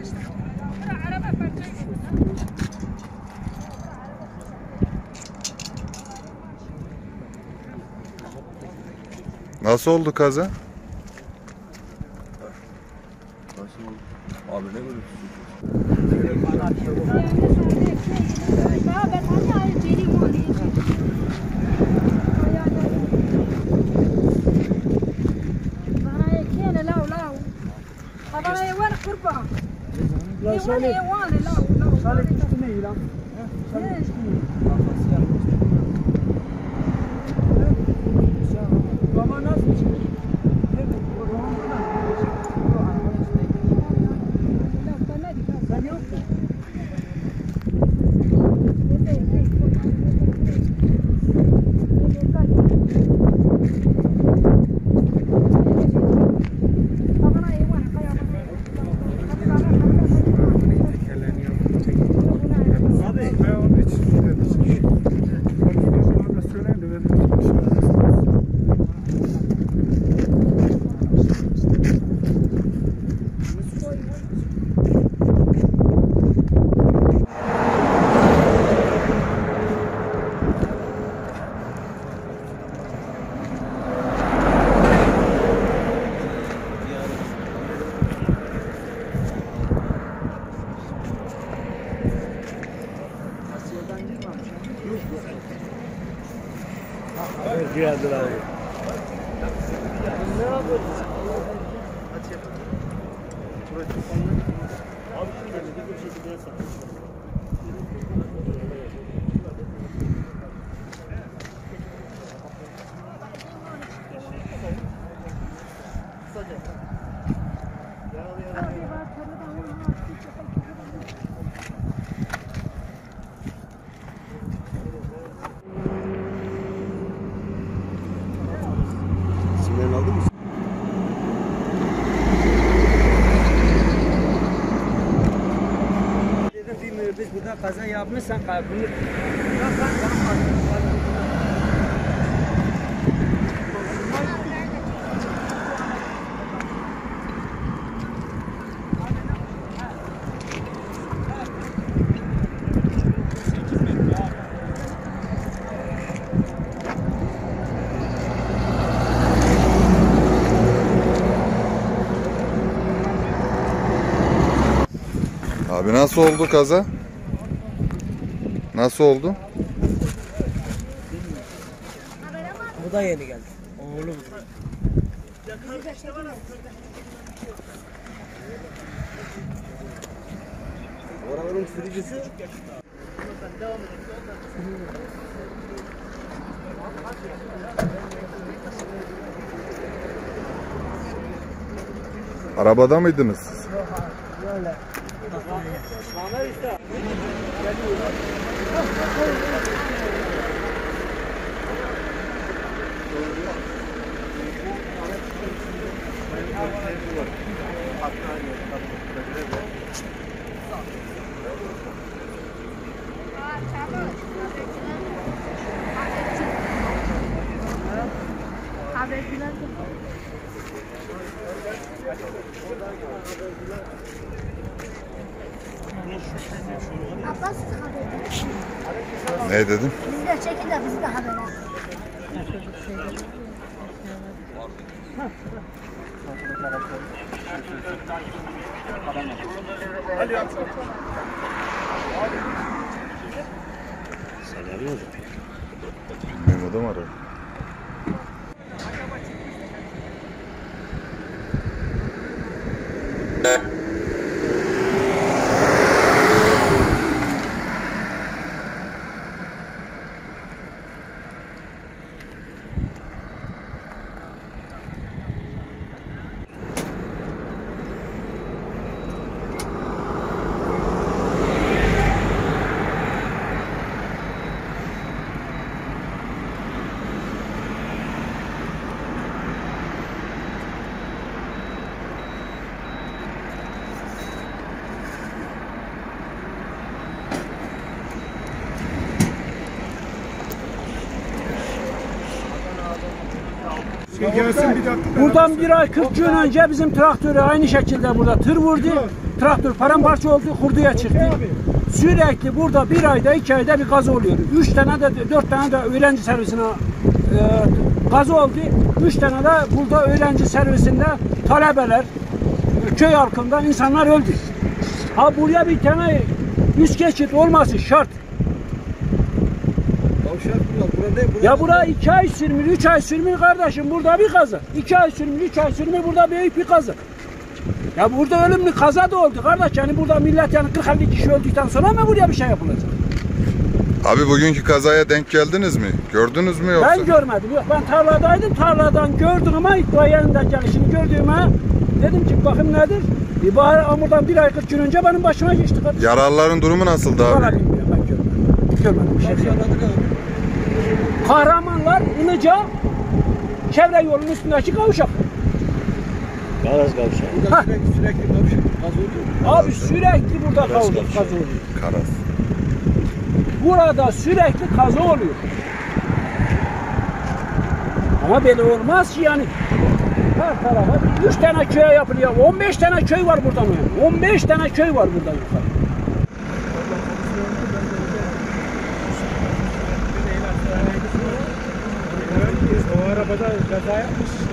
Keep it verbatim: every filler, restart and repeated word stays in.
Nasıl oldu kaza? Nasıl oldu? Abi ne böyle? لا صالح صالح تسميه لا بابا ناس geldi abi. Ne yapıyorsun? Aç yap. Burası sana. Abi şöyle bir şekilde sağ. Sinyal aldın mı? Dedim bir mühendis burada kaza yapmışsan bunu Abi nasıl oldu kaza? Nasıl oldu? bu da yeni geldi. Oğlum. Oranın sürücüsü. Arabada mıydınız siz? Böyle. Abbas haber. Ne dedin? Bizi de çekin de bizi de haber ver. Sen arıyor musun? Bilmiyorum, adam arıyor. Buradan bir ay kırk gün önce bizim traktörü aynı şekilde burada tır vurdu. traktör paramparça oldu, hurduya çıktı. Sürekli burada bir ayda, iki ayda bir kaza oluyor. Üç tane de, dört tane de öğrenci servisine e, kaza oldu. Üç tane de burada öğrenci servisinde talebeler, köy halkında insanlar öldü. Ha buraya bir tane üst geçit olması şart. Ya bura iki ay sürmüyor, üç ay sürmüyor kardeşim. Burada bir kaza. iki ay sürmüyor, üç ay sürmüyor. Burada büyük bir kaza. Ya burada ölümlü kaza da oldu kardeş. Yani burada millet yani kırk elli kişi öldükten sonra mı buraya bir şey yapılacak? Abi bugünkü kazaya denk geldiniz mi? Gördünüz mü yoksa? Ben görmedim. Yok ben tarladaydım. Tarladan gördüm ama itfaiyenin de gelişini gördüğüme dedim ki bakın nedir? Bir bari amurdan bir ay kırk gün önce benim başıma geçti kardeş. Yaralıların durumu nasıldı Valla abi? bilmiyorum ben görmedim. Görmedim bir şey değil. Kahramanlar Ilıca çevre yolunun üstündeki kavşak. Garaz kavşağı. Sürekli sürekli kavşak gaz oluyor. Abi sürekli burada Karas kavga, kavşağı. kaza oluyor. Karas. Burada sürekli kaza oluyor. Ama böyle olmaz ki yani. Her tarafa üç tane köye yapılıyor. on beş tane köy var burada mı? on beş tane köy var burada yukarı. O arabada kaza yapmış.